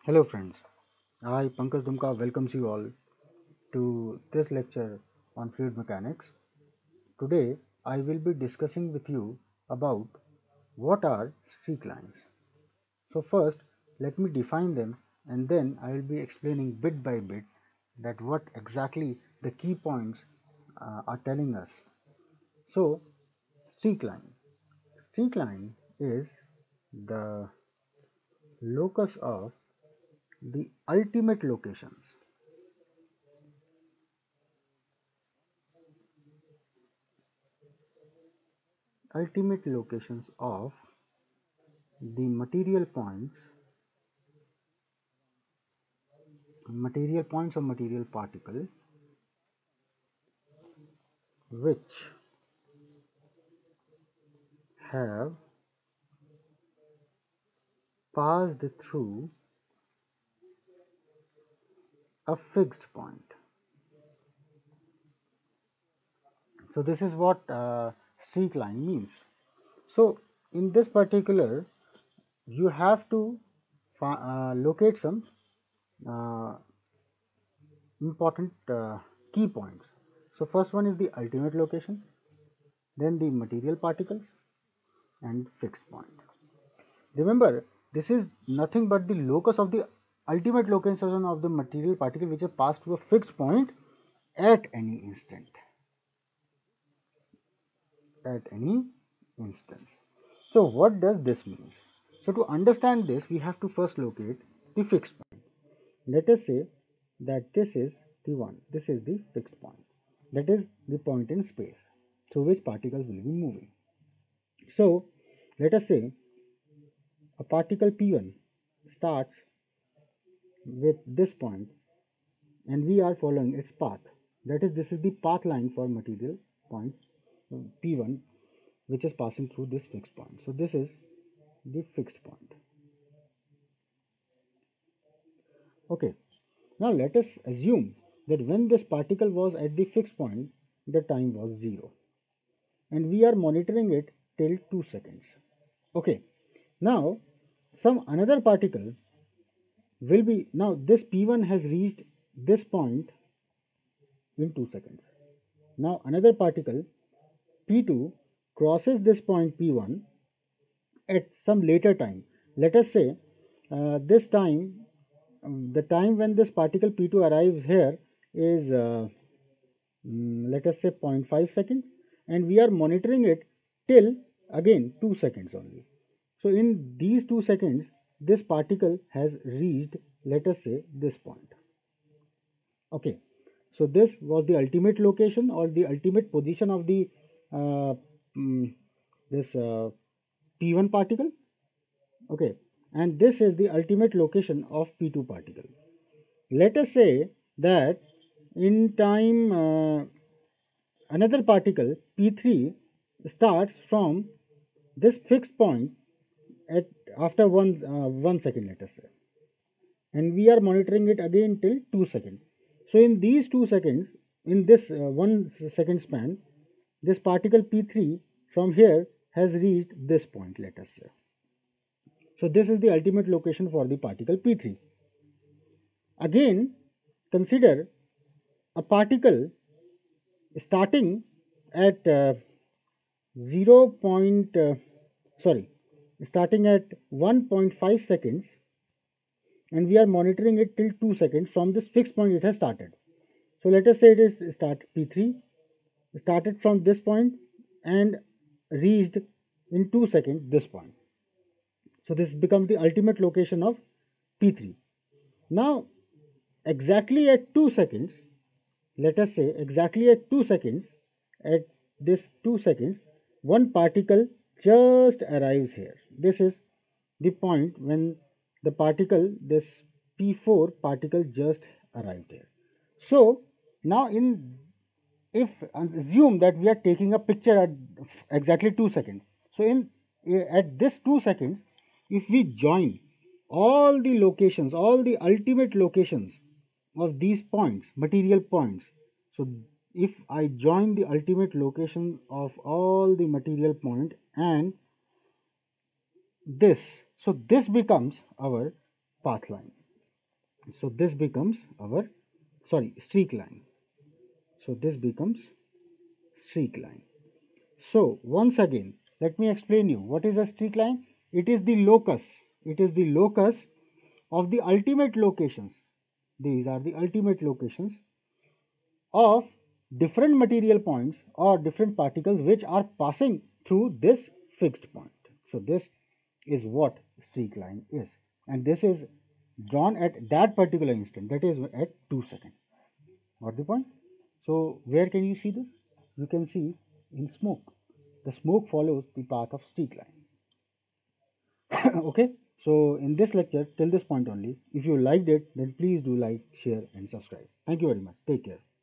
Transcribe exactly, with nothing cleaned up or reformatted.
Hello friends, I Pankaj Dumka welcomes you all to this lecture on fluid mechanics. Today I will be discussing with you about what are streak lines. So first let me define them and then I will be explaining bit by bit that what exactly the key points uh, are telling us. So streak line. Streak line is the locus of the ultimate locations ultimate locations of the material points material points or material particle which have passed through a fixed point. So this is what uh, streak line means. So in this particular, you have to uh, locate some uh, important uh, key points. So first one is the ultimate location, then the material particles and fixed point. Remember, this is nothing but the locus of the ultimate location of the material particle which has passed to a fixed point at any instant. At any instance. So what does this mean? So to understand this, we have to first locate the fixed point. Let us say that this is the one. This is the fixed point. That is the point in space through which particles will be moving. So let us say a particle P one starts with this point and we are following its path. That is, this is the path line for material point P one which is passing through this fixed point. So this is the fixed point. Okay, now let us assume that when this particle was at the fixed point, the time was zero and we are monitoring it till two seconds. Okay, now some another particle will be, now this P one has reached this point in two seconds. Now another particle P two crosses this point P one at some later time. Let us say uh, this time, um, the time when this particle P two arrives here is uh, mm, let us say zero point five seconds and we are monitoring it till again two seconds only. So in these two seconds this particle has reached, let us say, this point. Okay, so this was the ultimate location or the ultimate position of the uh, mm, this uh, P one particle. Okay, and this is the ultimate location of P two particle. Let us say that in time uh, another particle P three starts from this fixed point at after one uh, one second, let us say, and we are monitoring it again till two seconds. So in these two seconds, in this uh, one second span, this particle P three from here has reached this point, let us say. So this is the ultimate location for the particle P three. Again, consider a particle starting at uh, zero. Point, uh, sorry, starting at one point five seconds and we are monitoring it till two seconds from this fixed point it has started. So let us say it is start P three started from this point and reached in two seconds this point. So this becomes the ultimate location of P three. Now exactly at two seconds, let us say exactly at two seconds, at this two seconds, one particle just arrives here. This is the point when the particle, this P four particle just arrived here. So now in, if assume that we are taking a picture at exactly two seconds. So in at this two seconds, if we join all the locations, all the ultimate locations of these points, material points. So if I join the ultimate location of all the material point and this, so this becomes our path line. So this becomes our, sorry, streak line. So this becomes streak line. So once again, let me explain you what is a streak line. It is the locus. It is the locus of the ultimate locations. These are the ultimate locations of different material points or different particles which are passing through this fixed point. So this is what streak line is, and this is drawn at that particular instant, that is at two seconds. Got the point? So where can you see this? You can see in smoke. The smoke follows the path of streak line. Okay, so in this lecture till this point only. If you liked it, then please do like, share and subscribe. Thank you very much. Take care.